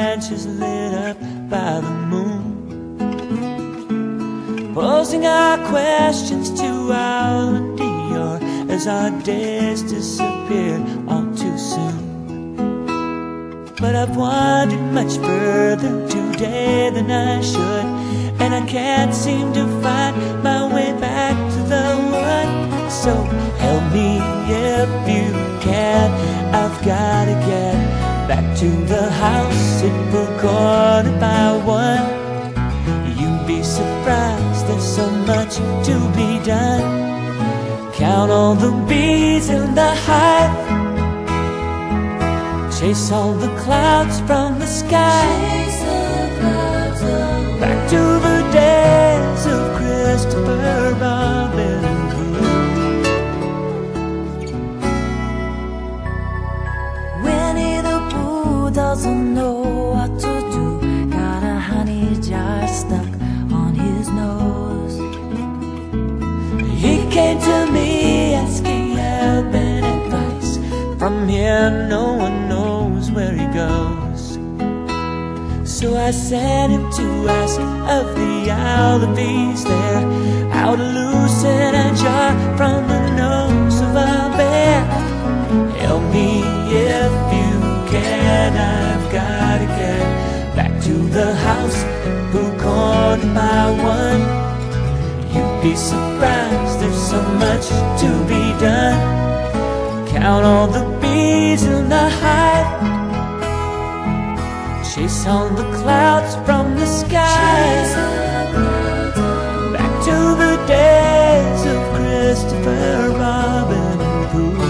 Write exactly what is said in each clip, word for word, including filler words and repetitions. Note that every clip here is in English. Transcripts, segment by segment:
branches lit up by the moon, posing our questions to our Dior as our days disappear all too soon. But I've wandered much further today than I should, and I can't seem to find my way back to the one. So help me if you can, I've gotta get back to the house in Bucor by one. You'd be surprised, there's so much to be done. Count all the bees in the hive, chase all the clouds from the sky, back to the days of Christopher Robin. Winnie the Pooh doesn't know what to do, got a honey jar stuck on his nose. He came to me asking help and advice. From here no one knows where he goes. So I sent him to ask of the owl if he's there, how to loosen a jar from the nose of a bear. Help me if you can, I've gotta get back to the house Bucor by one. You'd be surprised, there's so much to be done. Count all the bees in the hive, chase all the clouds from the sky, back to the days of Christopher Robin Pooh.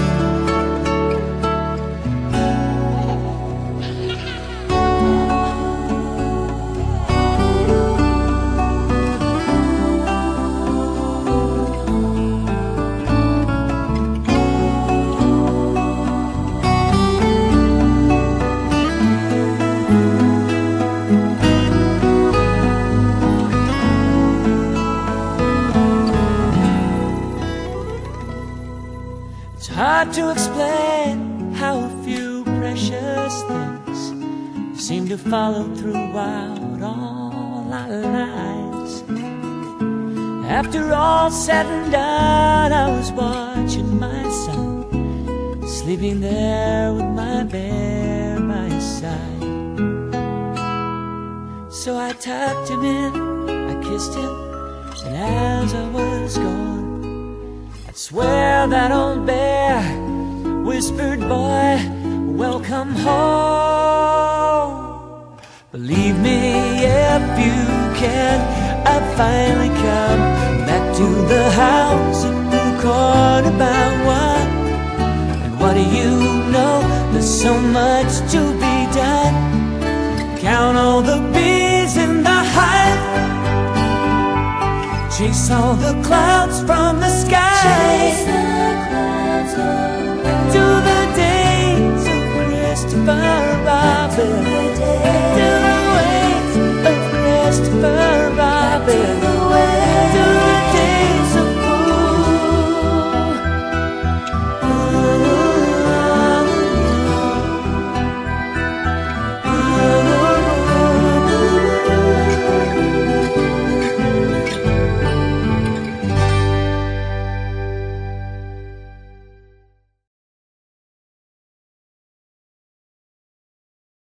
It's hard to explain how a few precious things seem to follow throughout all our lives. After all said and done, I was watching my son, sleeping there with my bear by his side. So I tucked him in, I kissed him, and as I was gone, I swear that old bear whispered, "Boy, welcome home." Believe me if you can, I've finally come back to the house in Bucor by one. And what do you know, there's so much to be done. Count all the bees in the hive, chase all the clouds from the sky, back to the days of Christopher Robin.